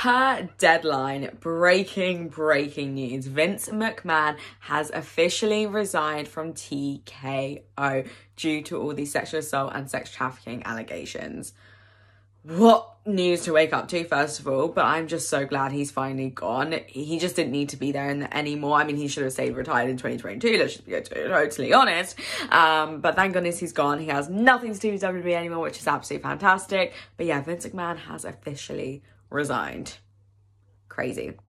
Per Deadline, breaking news. Vince McMahon has officially resigned from TKO due to all these sexual assault and sex trafficking allegations. What news to wake up to, first of all, but I'm just so glad he's finally gone. He just didn't need to be there anymore. I mean, he should have stayed retired in 2022, let's just be totally honest. But thank goodness he's gone. He has nothing to do with WWE anymore, which is absolutely fantastic. But yeah, Vince McMahon has officially resigned. Crazy.